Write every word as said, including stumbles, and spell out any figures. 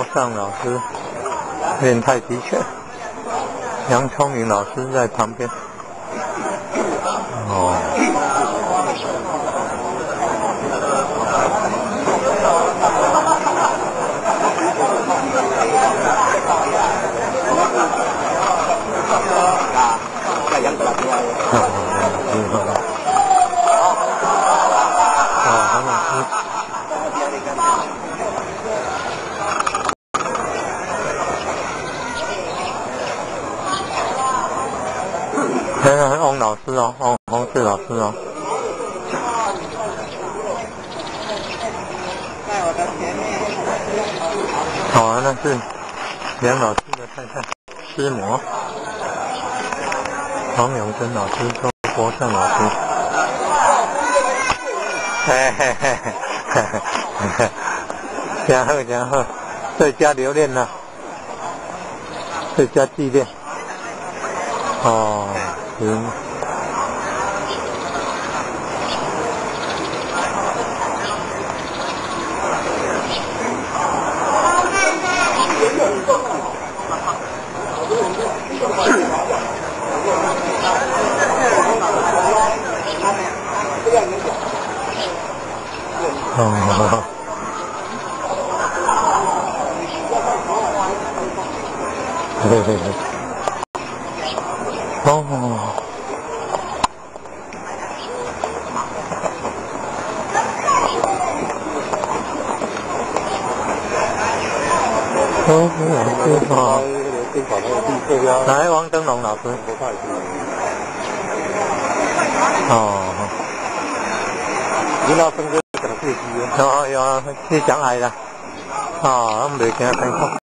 尚老师练太极拳，杨聪明老师在旁边。哦。那个翁老师哦，翁洪志老师哦。在我的前面。哦，那是梁老师的太太，师母。黄永珍老师，周国胜老师。嘿嘿嘿嘿嘿嘿，真好真好，最佳留念了，最佳纪念。哦。嗯，哦，嘿嘿嘿，哦。哦，哦，来，王登龙老师。哦。你老生哥讲飞机哦。有有，你讲来啦。哦，我唔袂惊辛苦。